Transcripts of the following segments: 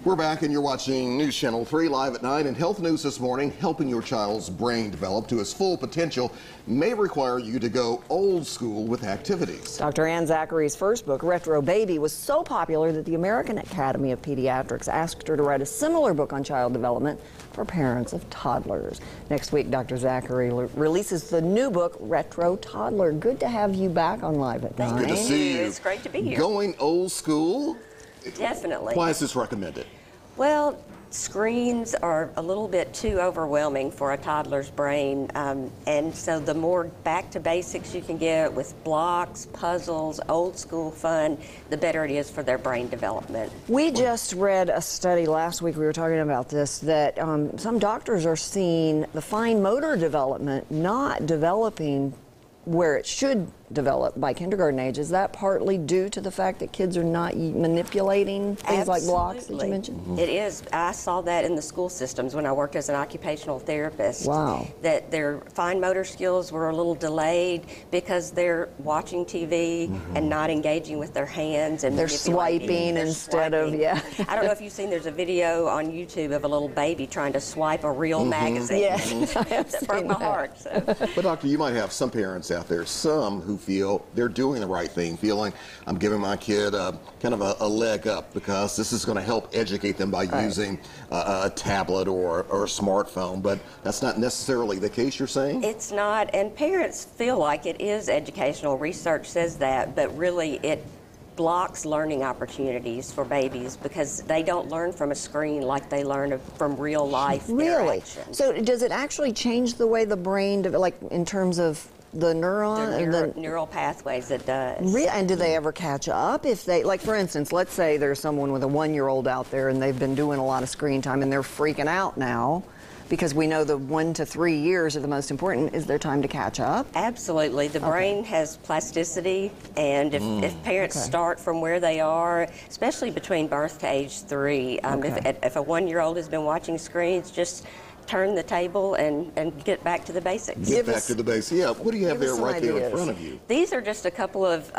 We're back and you're watching News Channel 3 live at 9, and health news this morning. Helping your child's brain develop to its full potential may require you to go old school with activities. Dr. Zachry's first book, Retro Baby, was so popular that the American Academy of Pediatrics asked her to write a similar book on child development for parents of toddlers. Next week, Dr. Zachry releases the new book, Retro Toddler. Good to have you back on Live at 9. Good to see you. It's great to be here. Going old school? Definitely. Why is this recommended? Well, screens are a little bit too overwhelming for a toddler's brain, and so the more back to basics you can get with blocks, puzzles, old school fun, the better it is for their brain development. We just read a study last week, we were talking about this, that some doctors are seeing the fine motor development not developing where it should develop by kindergarten age. Is that partly due to the fact that kids are not manipulating things like blocks that you mentioned? Mm-hmm. It is. I saw that in the school systems when I worked as an occupational therapist. Wow. That their fine motor skills were a little delayed because they're watching TV and not engaging with their hands. And they're swiping instead of, yeah. I don't know if you've seen, there's a video on YouTube of a little baby trying to swipe a real magazine. Yes, I have That broke my heart. So. But doctor, you might have some parents out there, some who feel they're doing the right thing, feeling I'm giving my kid kind of a leg up because this is going to help educate them by using a tablet or a smartphone, but that's not necessarily the case, you're saying? It's not, and parents feel like it is educational. Research says that, but really it blocks learning opportunities for babies because they don't learn from a screen like they learn from real life interactions. So does it actually change the way the brain, like in terms of the neuron? The neural pathways, it does. And do they ever catch up? If they, like for instance, let's say there's someone with a 1-year-old out there and they've been doing a lot of screen time and they're freaking out now, because we know the 1 to 3 years are the most important. Is there time to catch up? Absolutely. The brain has plasticity, and if parents start from where they are, especially between birth to age 3, if a 1-year-old has been watching screens, just turn the table and get back to the basics. Get back to the basics. Yeah, what do you have there right there in front of you? These are just a couple of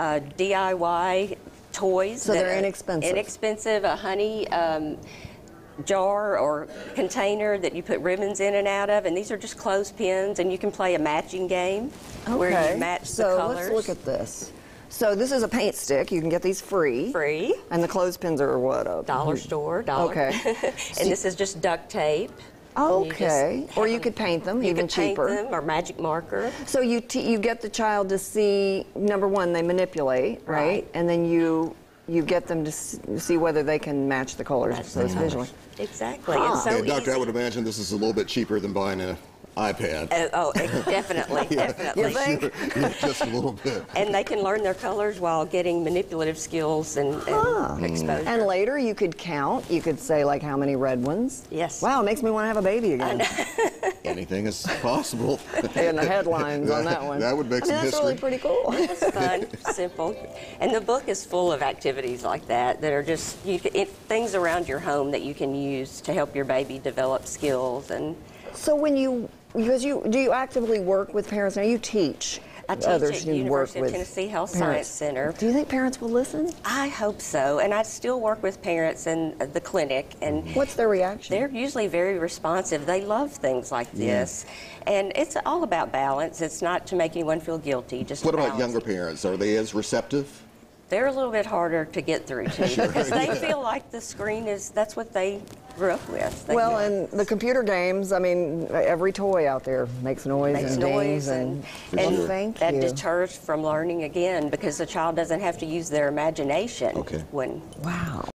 DIY toys. So they're inexpensive. Inexpensive, a honey jar or container that you put ribbons in and out of, and these are just clothespins, and you can play a matching game where you match the colors. So let's look at this. So this is a paint stick. You can get these free. Free. And the clothespins are what? Dollar store, $1. Okay. And this is just duct tape. Okay. Or you could paint them, even cheaper. Paint them, or magic marker. So you get the child to see, number one, they manipulate, right? And then you get them to see whether they can match the colors visually. Exactly. Huh. It's so Doctor, I easy. would imagine this is a little bit cheaper than buying an iPad. Definitely, definitely. You think? Just a little bit. And they can learn their colors while getting manipulative skills and exposure. And later you could count. You could say, like, how many red ones? Yes. Wow, it makes me want to have a baby again. Anything is possible. And the headlines on that one. That would make some that's history. really pretty cool. It's fun, simple. And the book is full of activities like that are just things around your home that you can use to help your baby develop skills. And So when do you actively work with parents? Now you teach. I teach others at you University work of with Tennessee Health parents. Science Center. Do you think parents will listen? I hope so, and I still work with parents in the clinic. And what's their reaction? they're usually very responsive. They love things like this. And it's all about balance. It's not to make anyone feel guilty. Just What about balance. younger parents? Are they as receptive? They're a little bit harder to get through to because they feel like the screen that's what they grew up with. Well, and the computer games, I mean, every toy out there makes noise and dings and thank that you. deters from learning again because the child doesn't have to use their imagination Okay. when Wow.